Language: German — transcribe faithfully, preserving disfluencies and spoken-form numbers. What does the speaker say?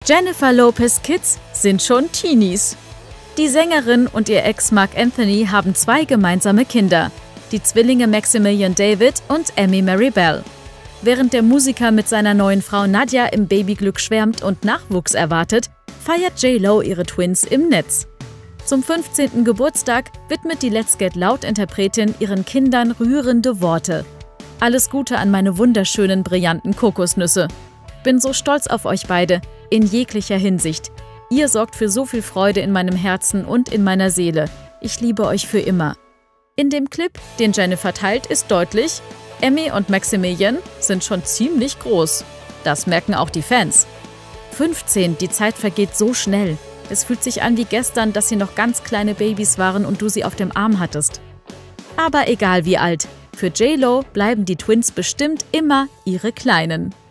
Jennifer Lopez Kids sind schon Teenies. Die Sängerin und ihr Ex Marc Anthony haben zwei gemeinsame Kinder, die Zwillinge Maximilian David und Amy Maribel. Während der Musiker mit seiner neuen Frau Nadja im Babyglück schwärmt und Nachwuchs erwartet, feiert J Lo ihre Twins im Netz. Zum fünfzehnten Geburtstag widmet die Let's Get Loud-Interpretin ihren Kindern rührende Worte. Alles Gute an meine wunderschönen, brillanten Kokosnüsse. Bin so stolz auf euch beide, in jeglicher Hinsicht. Ihr sorgt für so viel Freude in meinem Herzen und in meiner Seele. Ich liebe euch für immer. In dem Clip, den Jennifer teilt, ist deutlich, Amy und Maximilian sind schon ziemlich groß. Das merken auch die Fans. fünfzehn, die Zeit vergeht so schnell. Es fühlt sich an wie gestern, dass sie noch ganz kleine Babys waren und du sie auf dem Arm hattest. Aber egal wie alt, für J Lo bleiben die Twins bestimmt immer ihre Kleinen.